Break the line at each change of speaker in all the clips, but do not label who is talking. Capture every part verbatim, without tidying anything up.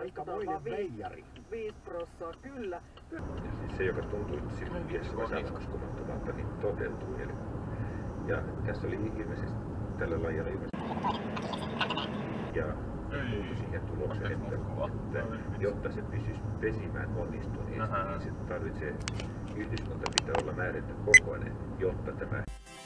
Aikamoinen veijari.
Viisi prossaa, kyllä.
Ja siis se, joka tuntui silloin mielessä uskomattomalta, niin toteutui. Eli, ja tässä oli ilmeisesti tällä lajilla ilmeisesti. Ja tuntui siihen tulokseen, että, että jotta se pysyisi pesimään onnistuneesti, niin se tarvitsee, yhdyskunta pitää olla määrätty kokoinen, jotta tämä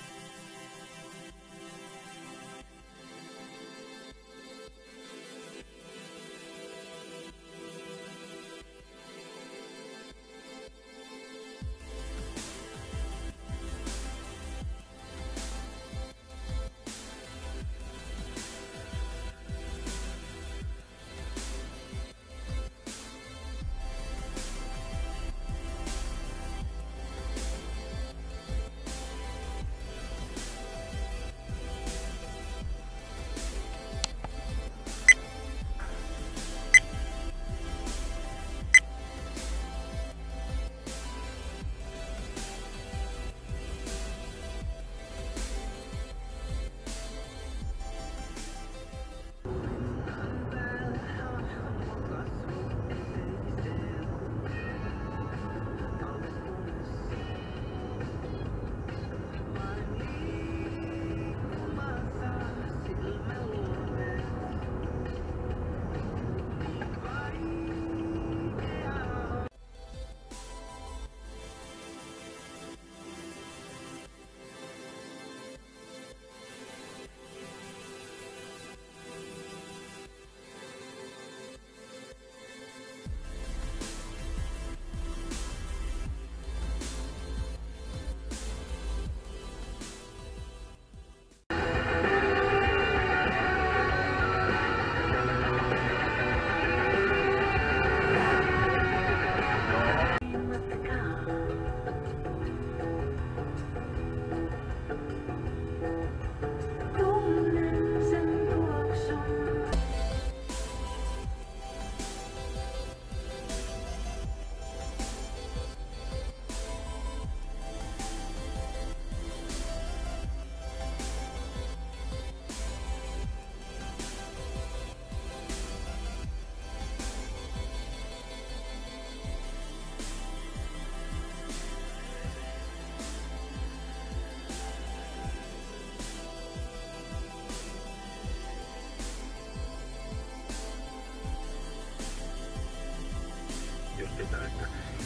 sitä, että,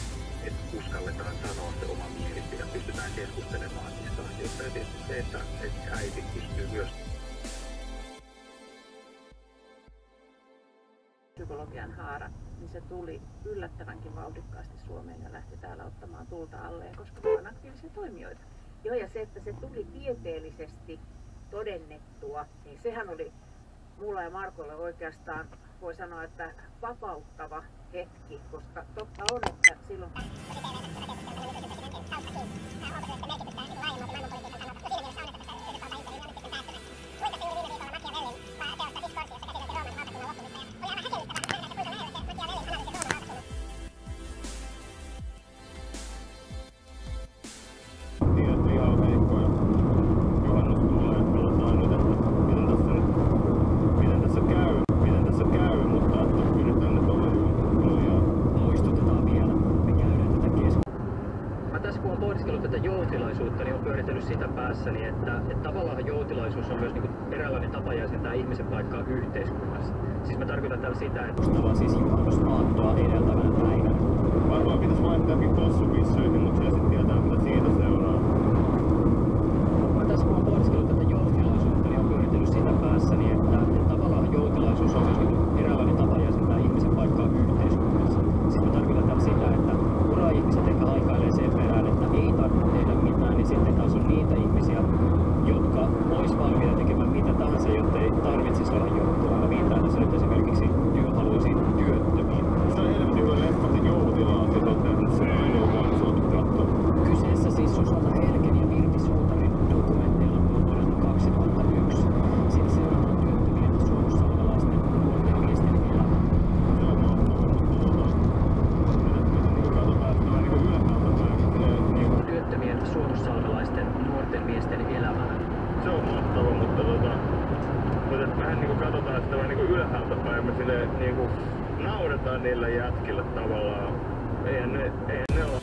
että uskalletaan sanoa se oma mielipide ja pystytään keskustelemaan niistä asioista. Ja tietysti se, että, että äiti pystyy myös
psykologian haara, niin se tuli yllättävänkin vauhdikkaasti Suomeen ja lähti täällä ottamaan tulta alleen, koska me on aktiivisia toimijoita. Joo, ja se, että se tuli tieteellisesti todennettua, niin sehän oli mulla ja Markolle oikeastaan, voi sanoa, että vapauttava hetki, koska totta on, että silloin
tätä joutilaisuutta, niin on pyöritellyt sitä päässäni, että, että tavallaan joutilaisuus on myös niin kuin eräänlainen tapa jäsentää ihmisen paikkaa yhteiskunnassa. Siis mä tarkoitan tällä sitä, että
mustavaa siis juhannusaattoa edeltävänä päivänä. Varmaan pitäisi vaihtaa possupissoihin, mutta se sitten tietää, mitä siitä seuraa.
Mä tässä kun on pohdiskellut tätä joutilaisuutta, niin on pyöritellyt sitä päässäni, että, että tavallaan joutilaisuus on myös niin kuin eräänlainen tapa jäsentää ihmisen paikkaa yhteiskunnassa. Siis mä tarkoitan tällä sitä, että ura-ihmiset ehkä haikailee sen perään, että ei tarvitse tehdä mitään, niin sitten taas on niitä ihmisiä, jotka ois valmiita tekemään mitä tahansa, jotta ei tarvitsisi olla joutilaana. Mä viittaan tässä nyt esimerkiksi työhaluisiin työttömiin.
Se on helvetin hyvä leffa, se joutilaat, ja totta, se ei ole vaan suotu katsoa.
Kyseessä siis Susanna Helgen ja Virpi Suutarin dokumentilla vuodelta kaksituhattayksi. Siinä seurataan työttömien suomussalmelaisten nuorten miesten elämää.
Se on mahtavaa, mutta
työttömien suomussalmelaisten nuorten miesten elämää.
Se on mahtava, mutta tota, mutta vähän niinku katsotaan sitä vähän niinku ylhäältä päin, silleen niinku nauretaan niillä jätkillä tavallaan. Eihän ne, eihän ne ole.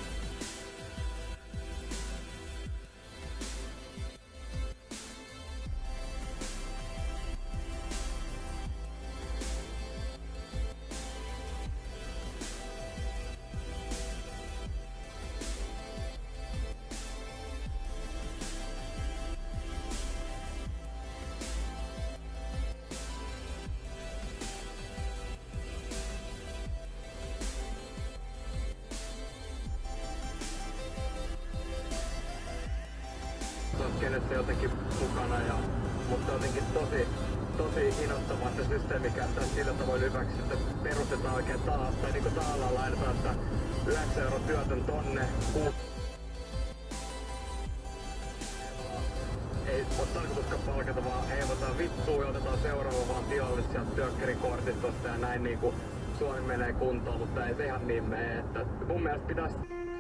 Kenessä jotenkin mukana, ja, mutta jotenkin tosi, tosi innoittavaa, että systeemi käyttää sillä tavoin hyväksi, että perustetaan oikein taas, tai niin kuin tahallaan laitetaan, että yhdeksän euroa työtön tonne, kuusi. Ei ole tarkoituskaan palkata, vaan heivataan vittuun ja otetaan seuraava vaan tilalle sieltä työkkerikortistosta ja näin niinku Suomi menee kuntoon, mutta ei se ihan niin mene, että mun mielestä pitäisi